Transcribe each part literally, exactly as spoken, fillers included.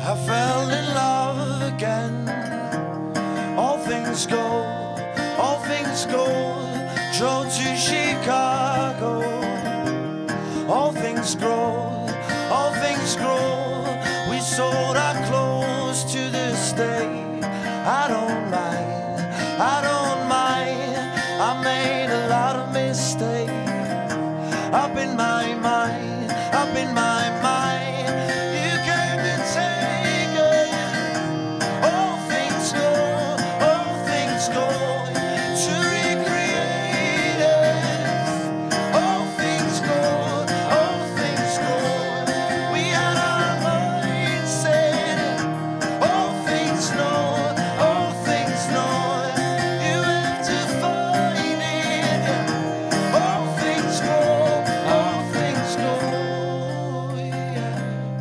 I fell in love again. All things go, all things go. Drove to Chicago. All things grow, all things grow. We sold our clothes to this day. I don't mind, I don't mind. I made a lot of mistakes. Up in my mind, up in my mind. You came to take it. All things go, all things go. To recreate it. All things go, all things go. We had our minds set. All things know, all things know. You have to find it. All things go, all things go. Yeah.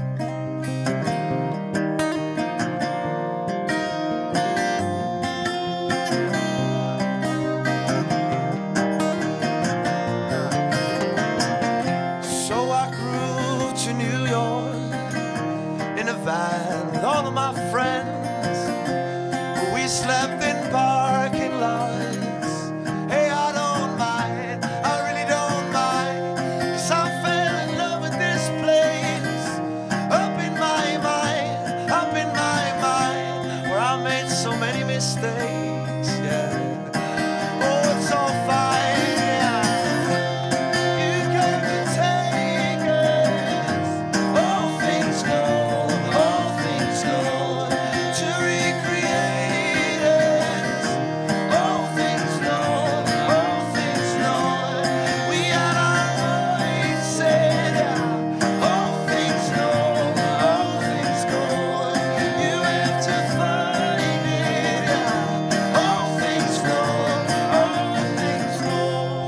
So I grew to New York in a van with all of my friends. We slept in parking lots. Hey, I don't mind, I really don't mind. 'Cause I fell in love with this place. Up in my mind, up in my mind. Where I made so many mistakes, yeah. Oh, it's all fine, yeah. You came to take us. All things go, all things go. To recreate us. All things know, all things know. We had our minds set. All things know, all things go. You have to find it. All things know, all things know.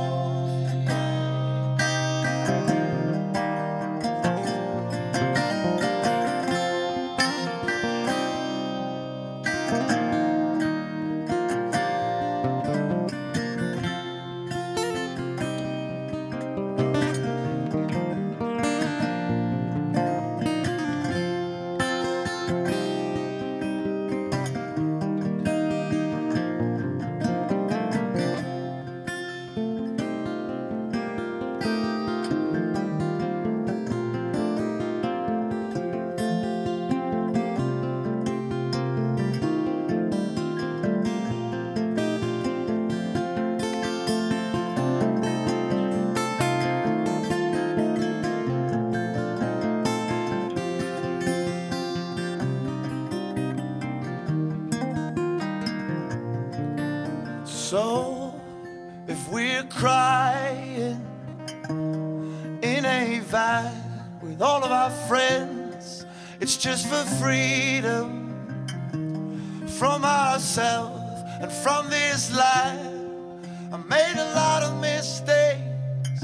So, if we're crying in a van with all of our friends, it's just for freedom from ourselves and from this life. I made a lot of mistakes.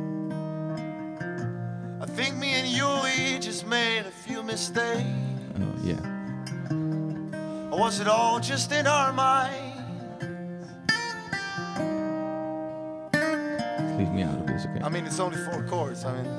I think me and you, we just made a few mistakes. Oh, yeah. Or was it all just in our mind? Leave me out of this, okay? I mean, it's only four chords. I mean,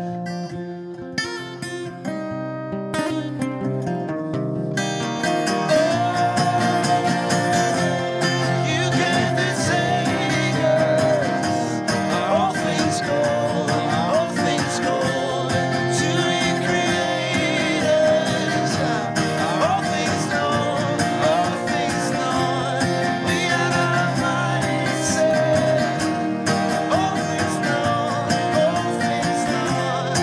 you came to take us. All things go, all things go. To recreate us. All things know, all things know. We had our minds set. All things know, all things know.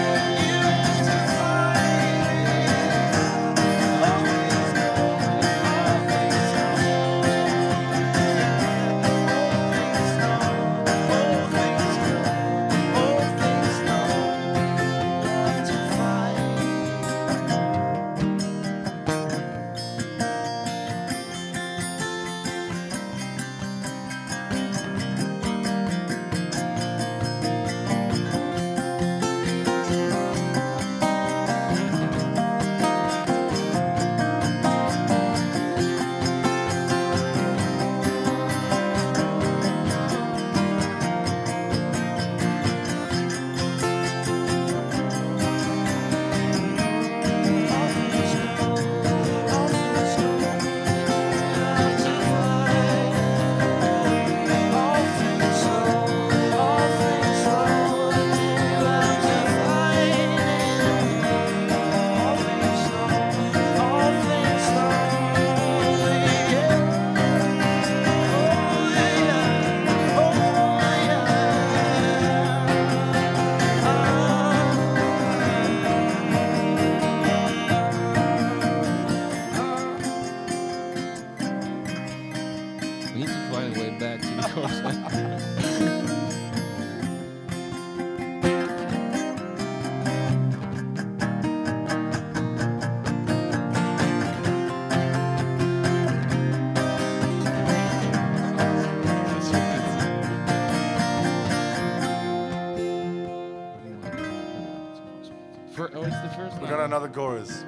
chorus.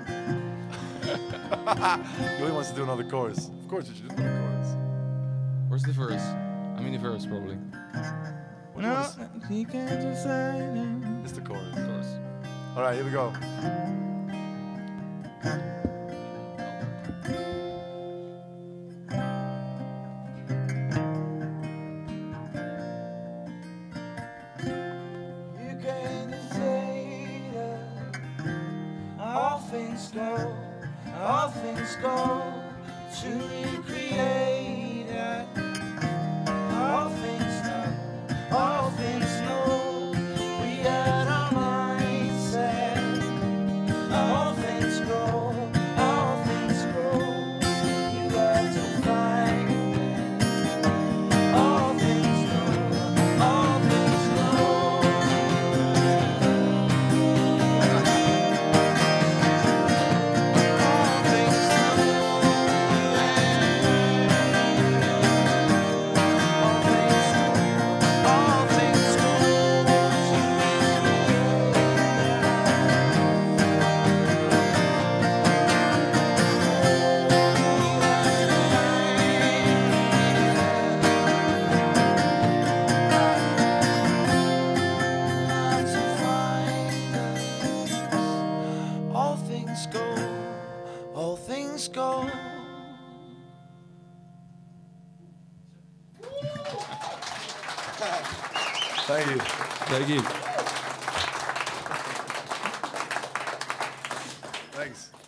Joey wants to do another chorus. Of course you should do another chorus. Where's the verse? I mean the verse, probably. What No, was- he can't decide. It's the chorus. Of course. All right, here we go. You can say that all things go, all things go to recreate it. All things know, all things know, we had our minds set. All things grow, all things grow, you have to find it. All things know, all things know. All things know, all things know, all things All things go, all things go. Thank you. Thank you. Thanks.